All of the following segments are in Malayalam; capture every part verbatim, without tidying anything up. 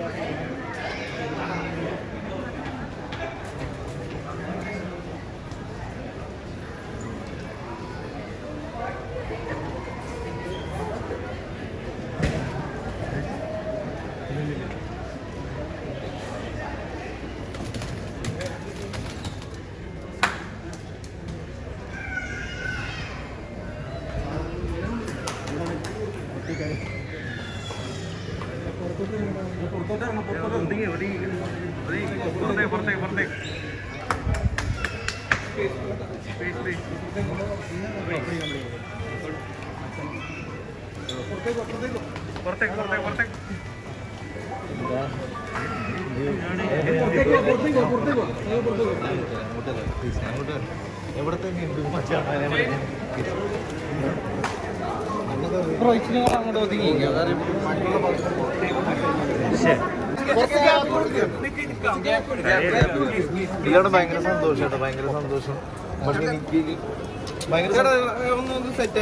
ഇയാളുടെ ഭയങ്കര സന്തോഷം കേട്ടോ, ഭയങ്കര സന്തോഷം. പക്ഷെ എനിക്ക് ഭയങ്കര സെറ്റ്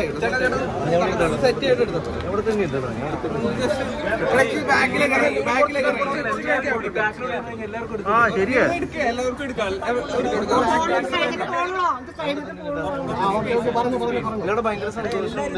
എവിടെ തന്നെ ആ ശരിയാ. ഇയാളുടെ ഭയങ്കര സന്തോഷമുണ്ട്.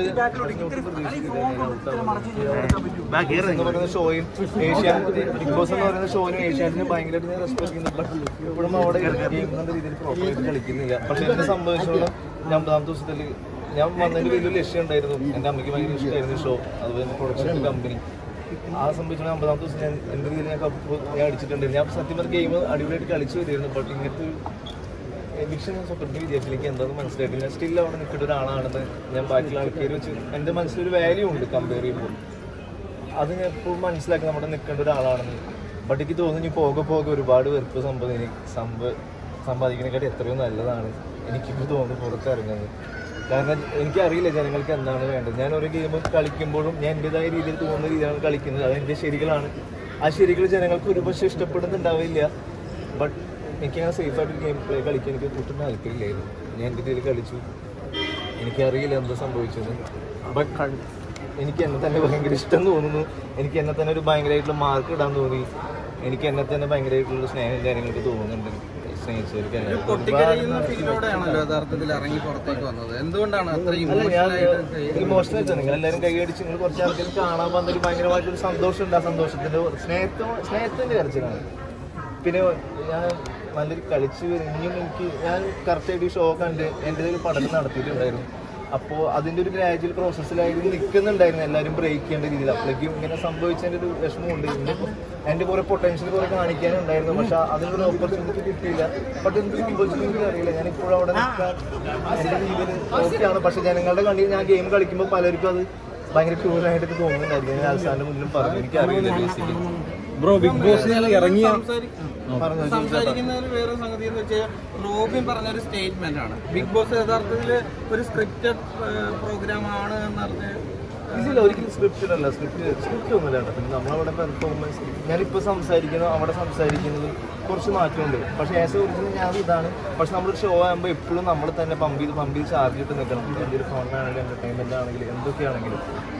ഷോയും ഏഷ്യാനെറ്റ് ബിഗ് ബോസ് എന്ന് പറയുന്ന ഷോയിനും ഏഷ്യാനെറ്റിനും ഭയങ്കരമായിട്ട് ഞാൻ റെസ്പെക്ട് ചെയ്യുന്നുണ്ട്. ഇപ്പോഴും അവിടെ ഗെയിം രീതിയിൽ പ്രോപ്പറായിട്ട് കളിക്കുന്നില്ല. പക്ഷെ എന്നെ സംബന്ധിച്ചോളം ഞാൻ ഒമ്പതാം ദിവസത്തിൽ ഞാൻ വന്നതിന് വലിയൊരു ലക്ഷ്യം ഉണ്ടായിരുന്നു. എൻ്റെ അമ്മയ്ക്ക് ഭയങ്കര ഇഷ്ടമായിരുന്നു ഷോ, അതുപോലെ പ്രൊഡക്ഷൻ കമ്പനി. ആ സംബന്ധിച്ചാൽ അമ്പതാം ദിവസം ഞാൻ എൻ്റെ രീതിയിൽ ഞാൻ കപ്പ് ഞാൻ അടിച്ചിട്ടുണ്ടായിരുന്നു. ഞാൻ സത്യം പറഞ്ഞ ഗെയിം അടിപൊളിയായിട്ട് കളിച്ചു വരുമായിരുന്നു. ബട്ട് ഇങ്ങനത്തെ ഒരു എവിക്ഷൻ ഞാൻ സ്വപ്നത്തിൽ വിചാരിച്ചില്ലെങ്കിൽ എന്താണെന്ന് മനസ്സിലായിട്ടില്ല. ഞാൻ സ്റ്റിൽ അവിടെ നിൽക്കുന്ന ഒരാളാണെന്ന് ഞാൻ ബാക്കിയുള്ള ആൾക്കാർ വെച്ച് എൻ്റെ മനസ്സിലൊരു വാല്യൂ ഉണ്ട് കമ്പയർ ചെയ്യുമ്പോൾ. അത് ഞാൻ എപ്പോഴും മനസ്സിലാക്കി നമ്മുടെ നിൽക്കേണ്ട ഒരാളാണെന്ന്. ബട്ട് എനിക്ക് തോന്നുന്നു ഇനി പോകെ പോകെ ഒരുപാട് വെറുപ്പ് സമ്പാദി സമ്പ സമ്പാദിക്കുന്നതിനെക്കാട്ടി എത്രയോ നല്ലതാണ് എനിക്കിപ്പോൾ തോന്നുന്നു പുറത്തിറങ്ങുന്നത്. കാരണം എനിക്കറിയില്ല ജനങ്ങൾക്ക് എന്താണ് വേണ്ടത്. ഞാൻ ഓരോ ഗെയിം കളിക്കുമ്പോഴും ഞാൻ എൻ്റെതായ രീതിയിൽ തോന്നുന്ന രീതിയിലാണ് കളിക്കുന്നത്. അത് എൻ്റെ ശരികളാണ്. ആ ശരികൾ ജനങ്ങൾക്ക് ഒരു പക്ഷേ ഇഷ്ടപ്പെടുന്നുണ്ടാവില്ല. ബട്ട് എനിക്കങ്ങനെ സേഫായിട്ട് ഗെയിം പ്ലേ കളിക്കാൻ എനിക്ക് ഒട്ടും താല്പര്യമില്ലായിരുന്നു. ഞാൻ എൻ്റെ രീതിയിൽ കളിച്ചു. എനിക്കറിയില്ല എന്താ സംഭവിച്ചത്. ബട്ട് എനിക്ക് എന്നെ തന്നെ ഭയങ്കര ഇഷ്ടം തോന്നുന്നു. എനിക്ക് എന്നെ തന്നെ ഒരു ഭയങ്കരമായിട്ടുള്ള മാർക്ക് ഇടാൻ തോന്നി. എനിക്ക് എന്നെ തന്നെ ഭയങ്കരമായിട്ടുള്ള സ്നേഹം കാര്യങ്ങളൊക്കെ തോന്നുന്നുണ്ട്. ഇമോഷണൽ വെച്ചാൽ നിങ്ങൾ എല്ലാവരും കൈയടിച്ച് നിങ്ങൾ കുറച്ച് ആൾക്കാർ കാണാൻ വന്നൊരു ഭയങ്കരമായിട്ടൊരു സന്തോഷമുണ്ട്. ആ സന്തോഷത്തിന്റെ സ്നേഹത്തോ സ്നേഹത്തിന്റെ കരച്ചിലാണ്. പിന്നെ ഞാൻ നല്ലൊരു കളിച്ച് ഇനിയും എനിക്ക് ഞാൻ കറക്റ്റായിട്ട് ഈ ഷോ കണ്ട് എൻ്റെ ഒരു പഠനം നടത്തിയിട്ടുണ്ടായിരുന്നു. അപ്പോൾ അതിൻ്റെ ഒരു ഗ്രാജുവൽ പ്രോസസ്സിലായിരുന്നു നിൽക്കുന്നുണ്ടായിരുന്നു. എല്ലാവരും ബ്രേക്ക് ചെയ്യേണ്ട രീതിയിൽ. അപ്പോഴേക്കും ഇങ്ങനെ സംഭവിച്ചതിൻ്റെ ഒരു വിഷമമുണ്ട്. എൻ്റെ എൻ്റെ കുറേ പൊട്ടൻഷ്യൽ കുറേ കാണിക്കാനുണ്ടായിരുന്നു. പക്ഷെ അതിനൊരു ഓപ്പർച്യൂണിറ്റി കിട്ടിയില്ല. ബട്ട് എന്ത് സംഭവിച്ചെന്ന് എനിക്ക് അറിയില്ല. ഞാനിപ്പോഴും അവിടെ നിൽക്കാൻ എൻ്റെ രീതിയിൽ ഓക്കെയാണ്. പക്ഷെ ജനങ്ങളുടെ കണ്ടിൽ ഞാൻ ഗെയിം കളിക്കുമ്പോൾ പലർക്കും അത് ഭയങ്കര ക്രൂരായിട്ടൊക്കെ തോന്നുന്നുണ്ടായിരുന്നു. ഞാൻ അവസാനം മുന്നിലും പറഞ്ഞു. എനിക്കറിയില്ല ബേസിക്കലി ബ്രോ ബിഗ് ബോസിൽ ഇറങ്ങിയ സംസാരിക്കുന്നതിൽ വേറെ സംഗതി എന്ന് വെച്ചാൽ റോബിൻ പറഞ്ഞൊരു സ്റ്റേറ്റ്മെന്റ് ആണ്. ബിഗ് ബോസ് യഥാർത്ഥത്തിൽ ഒരു സ്ക്രിപ്റ്റഡ് പ്രോഗ്രാം ആണ് എന്നറിഞ്ഞ് ഇതില്ല. ഒരിക്കലും സ്ക്രിപ്റ്റഡ് അല്ല. സ്ക്രിപ്റ്റ് സ്ക്രിപ്റ്റ് ഒന്നുമില്ല കേട്ടോ. പിന്നെ നമ്മളവിടെ പെർഫോമൻസ് ഞാനിപ്പോൾ സംസാരിക്കുന്നത് അവിടെ സംസാരിക്കുന്നത് കുറച്ച് മാറ്റമുണ്ട്. പക്ഷേ ആസ് എ ഒറിജിനൽ ഞാൻ ഇതാണ്. പക്ഷെ നമ്മൾ ഷോ ആകുമ്പോൾ എപ്പോഴും നമ്മൾ തന്നെ പമ്പ് ചെയ്ത് പമ്പ് ചെയ്ത് ചാർജ് ചെയ്ത് നിൽക്കണം. എൻ്റെ ഒരു ഫോണിനാണെങ്കിലും എൻ്റർടൈൻമെൻ്റ് ആണെങ്കിലും എന്തൊക്കെയാണെങ്കിലും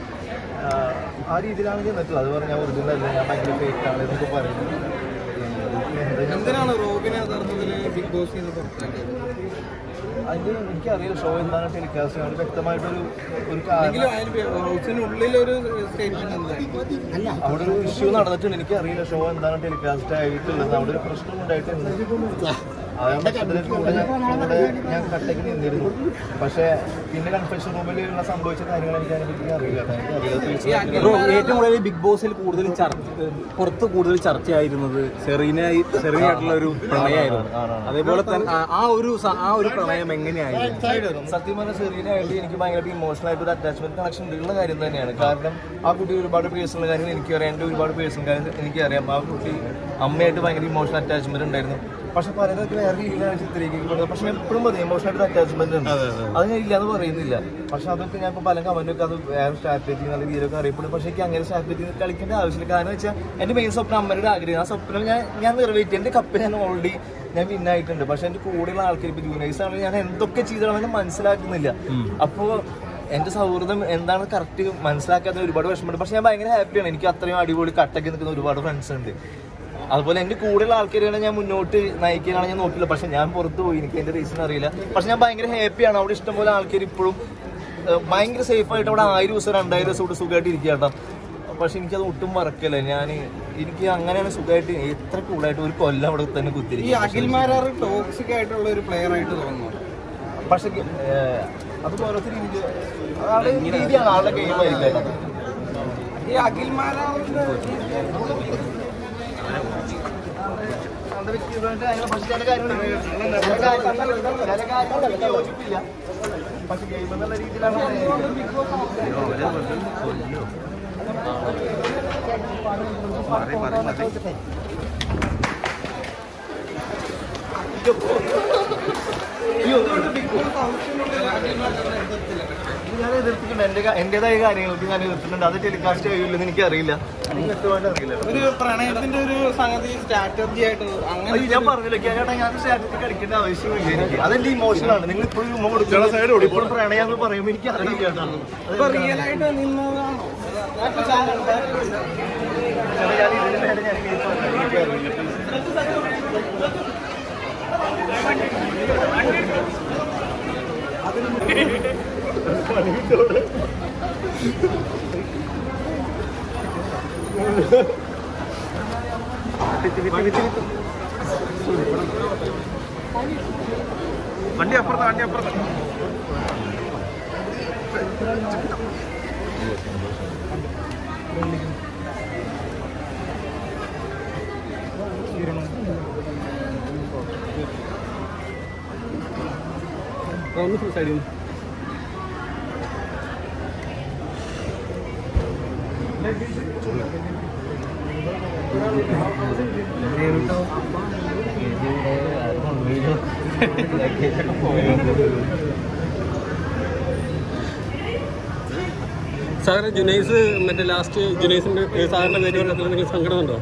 ആ രീതിയിലാണ് നിന്നിട്ടുള്ളത്. അത് പറഞ്ഞാൽ ഒറിജിനൽ അല്ല, ഞാൻ ഭയങ്കര ഫേക്ക് ആണ് എന്നൊക്കെ പറയുന്നത്. എന്തിനാണ് റോബിനെ യഥാർത്ഥത്തിൽ ബിഗ് ബോസിൽ നിന്ന് പുറത്താക്കിയത്? അതിന് എനിക്കറിയില്ല. ഷോ എന്താണ് ടെലികാസ്റ്റ് ആണ് വ്യക്തമായിട്ടൊരു ഒരു ഹൗസിനുള്ളിലൊരു സ്റ്റേറ്റ്മെന്റ് എന്താ അവിടെ ഒരു ഇഷ്യൂ നടന്നിട്ടുണ്ട്. എനിക്കറിയില്ല ഷോ എന്താണ് ടെലികാസ്റ്റ് ആയിട്ടുള്ളത്. അവിടെ ഒരു പ്രശ്നം ഉണ്ടായിട്ടുണ്ട്. അതാണ് കൂടെ കൂടെ ഞാൻ കട്ടയ്ക്ക് നിന്നിരുന്നു. പക്ഷേ പിന്നെ കൺഫെഷൻ റൂമിലുള്ള സംഭവിച്ച കാര്യങ്ങൾ എനിക്ക് അതിനെപ്പറ്റി അറിയില്ല. ഏറ്റവും കൂടുതൽ ബിഗ് ബോസിൽ കൂടുതൽ പുറത്ത് കൂടുതൽ ചർച്ചയായിരുന്നത് സെറീന സെറീനയായിട്ടുള്ള ഒരു പ്രണയമായിരുന്നു. അതേപോലെ തന്നെ ആ ഒരു ആ ഒരു പ്രണയം എങ്ങനെയായിരുന്നു? സത്യം പറഞ്ഞ സെറീനയായിട്ട് എനിക്ക് ഭയങ്കര ഇമോഷണൽ ആയിട്ട് ഒരു അറ്റാച്ച്മെന്റ് കണക്ഷൻ ഉള്ള കാര്യം തന്നെയാണ്. കാരണം ആ കുട്ടി ഒരുപാട് പേഴ്സണൽ കാര്യങ്ങൾ എനിക്കറിയാം. എൻ്റെ ഒരുപാട് പേഴ്സണൽ കാര്യങ്ങൾ എനിക്കറിയാം. ആ കുട്ടി അമ്മയായിട്ട് ഭയങ്കര ഇമോഷണൽ അറ്റാച്ച്മെന്റ് ഉണ്ടായിരുന്നു. പക്ഷെ പലരൊക്കെ വേറെ രീതിയിലാണ് ചിത്രീകരിക്കപ്പെടുന്നത്. പക്ഷെ എപ്പോഴും മതി ഇമോഷണൽ അറ്റാച്ച്മെന്റ് ഉണ്ട്. അത് ഞാൻ ഇല്ലാന്ന് പറയുന്നില്ല. പക്ഷെ അതൊക്കെ ഞാൻ ഇപ്പോൾ പല കമന്റൊക്കെ അത് വേറെ സ്ട്രാറ്റജി നല്ല രീതിയിലൊക്കെ അറിയപ്പെടും. പക്ഷേ എനിക്ക് അങ്ങനെ സ്ട്രാറ്റജി കളിക്കേണ്ട ആവശ്യമില്ല. കാരണം വെച്ചാൽ എൻ്റെ മെയിൻ സ്വപ്നം അമ്മയുടെ ആഗ്രഹം. ആ സ്വപ്നം ഞാൻ ഞാൻ നിറവേറ്റി. എൻ്റെ കപ്പ് ഞാൻ ഓൾറെഡി ഞാൻ വിന്നായിട്ടുണ്ട്. പക്ഷെ എൻ്റെ കൂടെയുള്ള ആൾക്കാർ ഇപ്പോൾ ജൂനിയേഴ്സ് ആണെങ്കിൽ ഞാൻ എന്തൊക്കെ ചെയ്തതാണെന്ന് മനസ്സിലാക്കുന്നില്ല. അപ്പോൾ എന്റെ സൗഹൃദം എന്താണ് കറക്റ്റ് മനസ്സിലാക്കാത്ത ഒരുപാട് വിഷമമുണ്ട്. പക്ഷെ ഞാൻ ഭയങ്കര ഹാപ്പിയാണ്. എനിക്ക് അത്രയും അടിപൊളി കട്ടൊക്കെ നിൽക്കുന്ന ഒരുപാട് ഫ്രണ്ട്സ് ഉണ്ട്. അതുപോലെ എൻ്റെ കൂടെയുള്ള ആൾക്കാരെയാണ് ഞാൻ മുന്നോട്ട് നയിക്കാനാണ് ഞാൻ നോക്കില്ല. പക്ഷെ ഞാൻ പുറത്ത് പോയി, എനിക്ക് എൻ്റെ റീസൺ അറിയില്ല. പക്ഷെ ഞാൻ ഭയങ്കര ഹാപ്പിയാണ്. അവിടെ ഇഷ്ടംപോലെ ആൾക്കാർ ഇപ്പോഴും ഭയങ്കര സേഫായിട്ട് അവിടെ ആയിരം ദിവസം രണ്ടായിരം ദിവസം ഇവിടെ സുഖമായിട്ട് ഇരിക്കുക കേട്ടോ. പക്ഷെ എനിക്കത് ഒട്ടും മറക്കല്ല. ഞാൻ എനിക്ക് അങ്ങനെയാണ് സുഖമായിട്ട് എത്ര കൂളായിട്ട് ഒരു കൊല്ലം അവിടെ തന്നെ കുത്തിരിക്കും. ടോക്സിക് ആയിട്ടുള്ള ഒരു പ്ലെയർ ആയിട്ട് തോന്നുന്നു. പക്ഷെ അത് ഓരോരുത്തർ രീതി രീതിയാണ്, ആളുടെ ഗെയിം ആയിരിക്കും. ഈ അഖിൽ മാരാറിന്റെ പക്ഷെ ചില കാര്യങ്ങൾ യോജിപ്പില്ല. പക്ഷെ ഗെയിം എന്നുള്ള രീതിയിലാണ് ഞാൻ എതിർത്തിട്ടുണ്ട്. എന്റെ എന്റേതായ കാര്യങ്ങൾക്ക് ഞാൻ എതിർത്തിട്ടുണ്ട്. അത് ടെലികാസ്റ്റ് കഴിയില്ലെന്ന് എനിക്കറിയില്ല. എനിക്ക് വ്യക്തമായിട്ട് അറിയില്ല. ഒരു പ്രണയത്തിന്റെ ഒരു സംഗതി സ്ട്രാറ്റജി ആയിട്ട് അങ്ങനെ ഞാൻ പറഞ്ഞില്ല ചേട്ടാ, ഞാൻ സ്ട്രാറ്റജി കളിക്കേണ്ട ആവശ്യമില്ല എനിക്ക്. അതെന്റെ ഇമോഷനാണ്. നിങ്ങൾ ഇപ്പോഴും ഉമ്മ കൊടുക്കുന്ന ഇപ്പോഴും പ്രണയം എന്ന് പറയുമ്പോൾ എനിക്ക് അറിയില്ല ചേട്ടാ. ഇപ്പൊ റിയൽ ആയിട്ട് നിന്നതാണോ? ഞാൻ ഇതിന് മേലെ ഞാൻ എനിക്കറിയില്ല. വണ്ടി അപ്പുറത്ത് വണ്ടി അപ്പുറത്ത് ഒന്ന് സൂസൈഡ് സാറിന് ജുനൈസ് മറ്റേ ലാസ്റ്റ് ജുനൈസിന്റെ സാറിന്റെ പേര് പറഞ്ഞതിൽ നിങ്ങൾക്ക് സങ്കടമുണ്ടോ?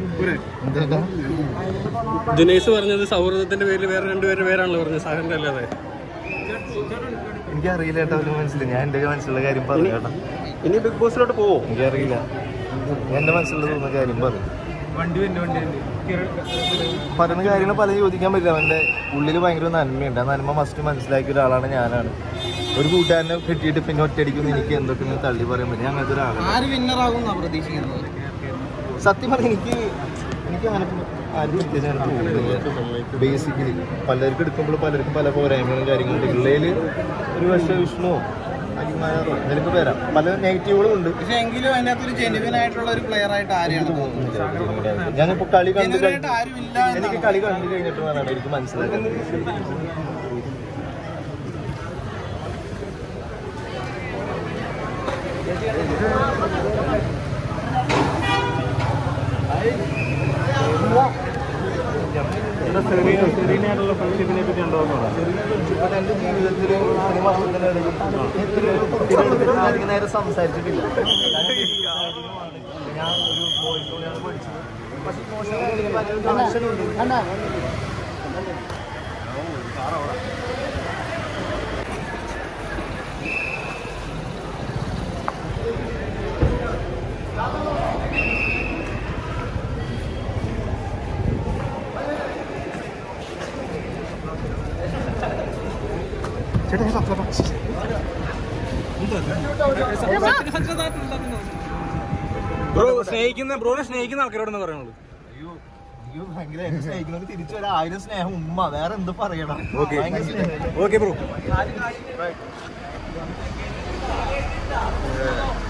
ജുനൈസ് പറഞ്ഞത് സൗഹൃദത്തിന്റെ പേരിൽ വേറെ രണ്ടുപേരുടെ പേരാണല്ലോ പറഞ്ഞത്, സാറിന്റെ അല്ലാതെ. എനിക്കറിയില്ല കേട്ടോ, ഒരു മനസ്സിലായി. ഞാൻ എൻ്റെ മനസ്സിലുള്ള കാര്യം പറഞ്ഞു കേട്ടോ. ഇനി ബിഗ് ബോസിലോട്ട് പോവോ? എനിക്കറിയില്ല. എൻ്റെ മനസ്സിലുള്ള തോന്നുന്ന കാര്യം പറഞ്ഞു. പറയുന്ന കാര്യങ്ങൾ പല ചോദിക്കാൻ പറ്റില്ല. അവൻ്റെ ഉള്ളിൽ ഭയങ്കര നന്മയുണ്ട്. ആ നന്മ മസ്റ്റ് മനസ്സിലാക്കിയ ഒരാളാണ് ഞാനാണ്. ഒരു കൂട്ടുകാരനെ കെട്ടിയിട്ട് പിന്നെ ഒറ്റയടിക്കുന്ന എനിക്ക് എന്തൊക്കെ തള്ളി പറയാൻ പറ്റും. അങ്ങനത്തെ ഒരാളാണ്. സത്യം പറഞ്ഞാൽ എനിക്ക് എനിക്ക് അങ്ങനെ ആരും വ്യത്യാസം തോന്നുന്നില്ല. ബേസിക്കലി പലർക്കും എടുക്കുമ്പോൾ പലർക്കും പല പോരായ്മകളും കാര്യങ്ങളുണ്ട്. ഉള്ളതിൽ ഒരു പക്ഷേ വിഷ്ണു അഖിൽമാരോ നിനക്ക് വരാം, പല നെഗറ്റീവുകളും ഉണ്ട്. പക്ഷെ എങ്കിലും അതിനകത്തൊരു ജെനുവിൻ ആയിട്ടുള്ള ഒരു പ്ലെയർ ആയിട്ട് ആരെയാണ് തോന്നുന്നത്? ഞാനിപ്പോൾ കളി കണ്ടു എനിക്ക് കളി കണ്ടു കഴിഞ്ഞിട്ട് വേണം എനിക്ക് മനസ്സിലാക്കുന്നത്. സെറീനയായിട്ടുള്ള ഫ്രണ്ട്ഷിപ്പിനെ പറ്റി ഉണ്ടോ? എൻ്റെ ജീവിതത്തിൽ ഒരു മാസത്തിനിടയിൽ അധികം നേരം സംസാരിച്ചിട്ടില്ല. ഞാൻ ഒരു ബോയ്സോടെയാണ് പഠിച്ചത്. പക്ഷെ പലരും കണക്ഷനുണ്ട്. ബ്രോ സ്നേഹിക്കുന്ന ബ്രോനെ സ്നേഹിക്കുന്ന ആൾക്കാരോടെന്ന് പറയുന്നത്. അയ്യോ അയ്യോ ഭയങ്കര എന്നെ സ്നേഹിക്കുന്നത് തിരിച്ചു വരാം. ആയിരം സ്നേഹം ഉമ്മ, വേറെ എന്ത് പറയണം. Okay bro.